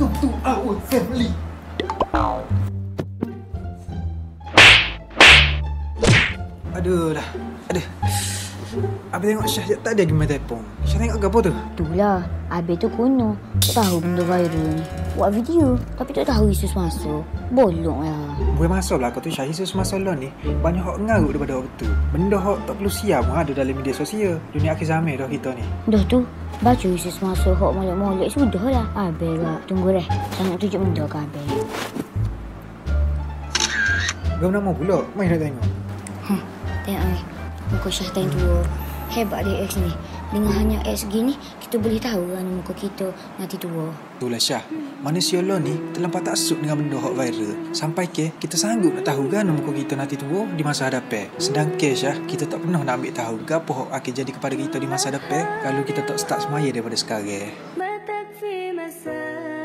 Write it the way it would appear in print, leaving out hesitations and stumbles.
Welcome to our family. Aduh dah. Aduh. Abang tengok Syah tak ada game telefon. Syah tengok apa tu? Itulah, Abang tu kuno. Tak tahu benda viral ni. Buat video, tapi tak tahu Yesus masuk. Bolong lah. Boleh masuk lah kau tu Syah. Yesus masuk lah ni. Banyak hak ngarut daripada hak betul. Benda hak tak perlu siap pun ada dalam media sosial. Dunia akhir zaman dah kita ni. Dah tu, baca Yesus masuk hak molek-molek sudah lah. Abang lah. Tunggu dah. Saya nak tunjuk benda ke Abang. Gam nama pula. Main nak tengok. Tengok ni. Muka Syah time tua. Hebat dia X ni. Dengan hanya X gini, kita boleh tahu kan muka kita nanti tua. Itulah Syah. Manusia lo ni terlampau taksub dengan benda hak viral. Sampai ke kita sanggup nak tahu kan muka kita nanti tua di masa hadapan. Sedangkan Syah, kita tak pernah nak ambil tahu apa hak akan jadi kepada kita di masa hadapan kalau kita tak start semaya daripada sekarang.